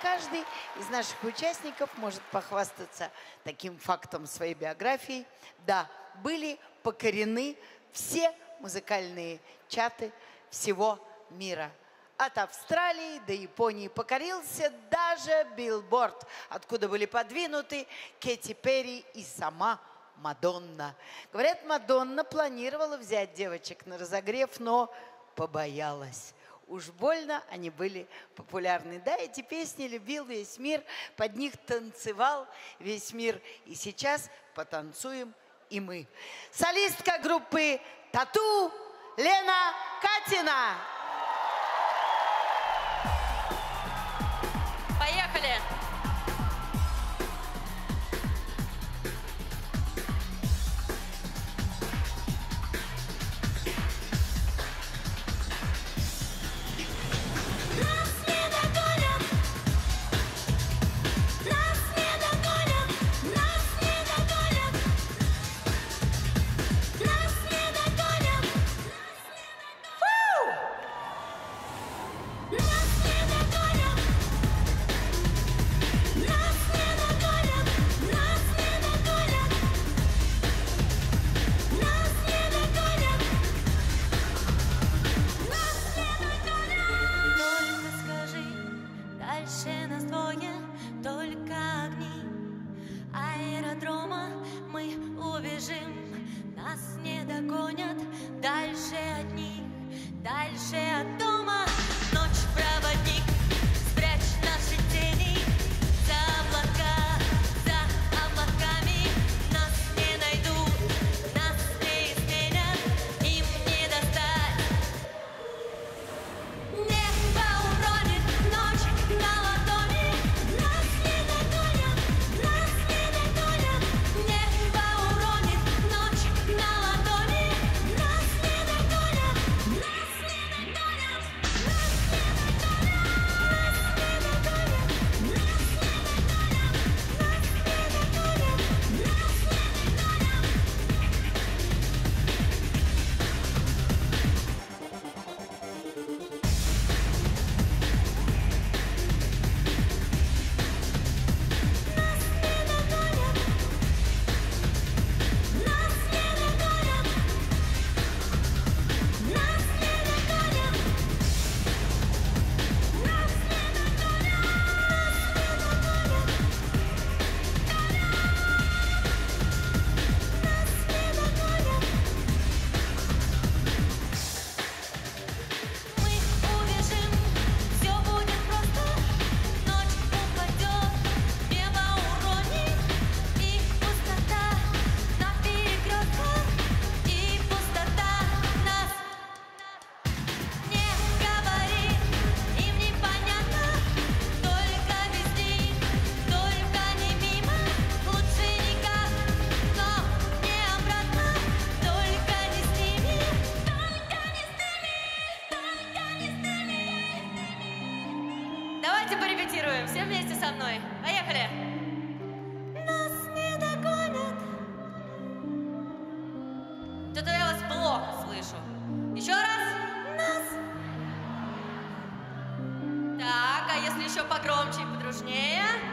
каждый из наших участников может похвастаться таким фактом своей биографии. Да, были покорены все музыкальные чарты всего мира. От Австралии до Японии покорился даже Билборд, откуда были подвинуты Кэти Перри и сама Мадонна. Говорят, Мадонна планировала взять девочек на разогрев, но побоялась. Уж больно они были популярны. Да, эти песни любил весь мир, под них танцевал весь мир. И сейчас потанцуем и мы. Солистка группы «Тату» Лена Катина. Поехали! Нас не догонят, дальше от них, дальше от дома. Ночь проводник, спрячь наши тени за облака, за облаками. Нас не найдут, нас не изменят, им не достать. Небо уронит ночь на ладони. Нас не догонят, нас не догонят. Небо уронит ночь на ладони. Нас не догонят, нас не догонят. Нас не догонят, нас не догонят. Нас не догонят, нас не догонят. Нас не Давайте порепетируем, все вместе со мной. Поехали! Нас не догонят. Что-то я вас плохо слышу. Еще раз. Нас. Так, а если еще погромче и подружнее?